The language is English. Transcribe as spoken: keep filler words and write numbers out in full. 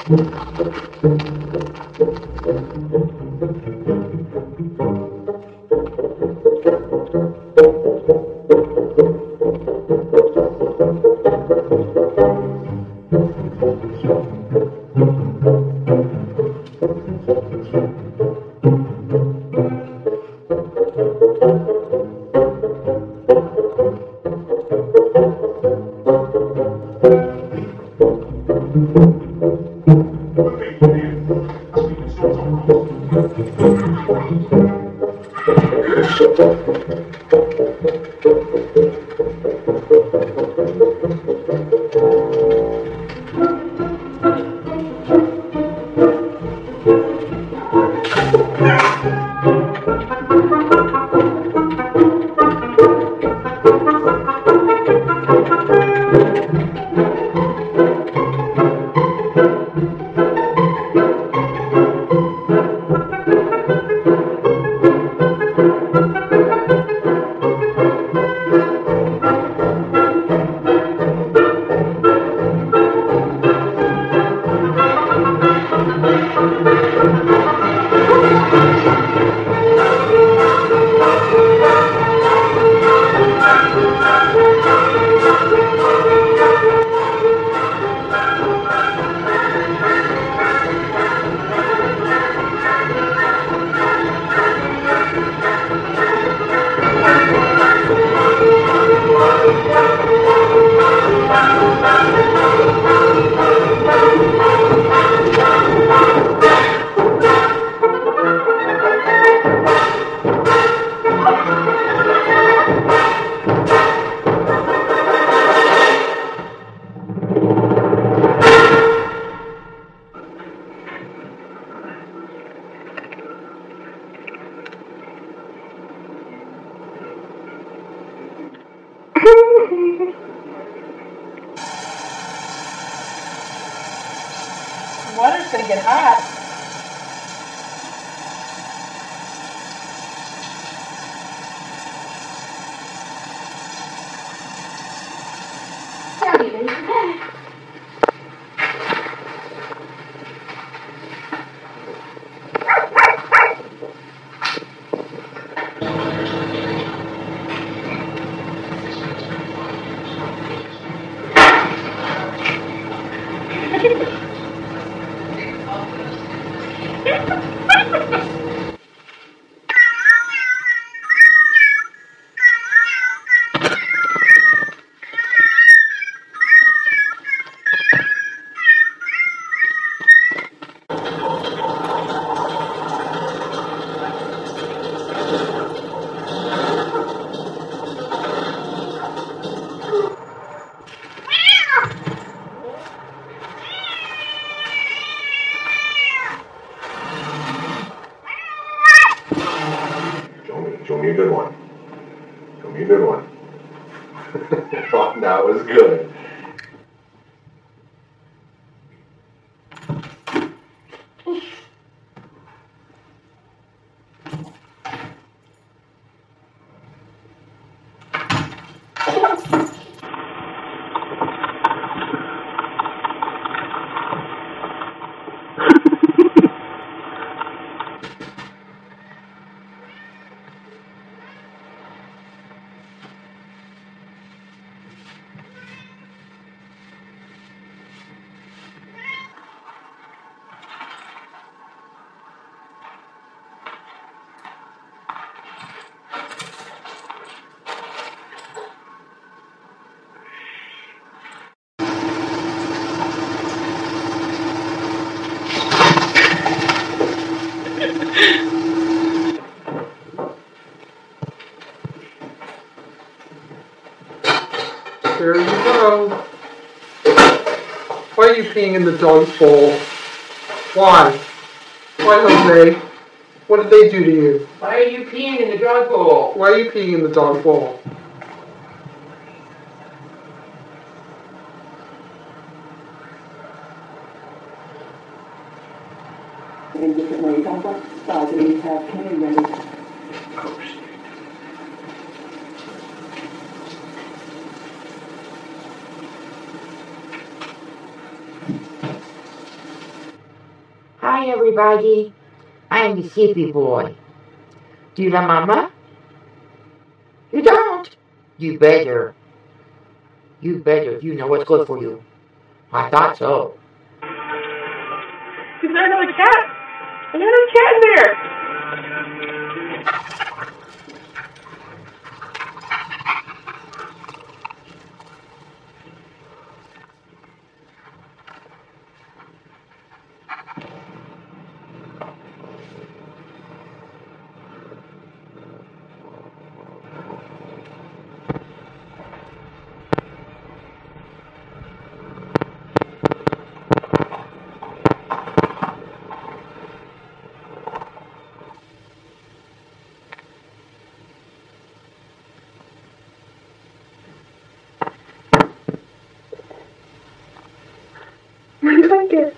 Water's gonna get hot. Show me a good one. Show me a good one. That was good. There you go. Why are you peeing in the dog's bowl? Why? Why, Jose? What did they do to you? Why are you peeing in the dog bowl? Why are you peeing in the dog bowl? In different ways, I want to start and have Kenny ready. Oh, shit. Hi everybody, I am the sleepy boy. Do you love mama? You don't? You better. You better if you know what's good for you. I thought so. Is there another cat? There's another cat in there. My blanket.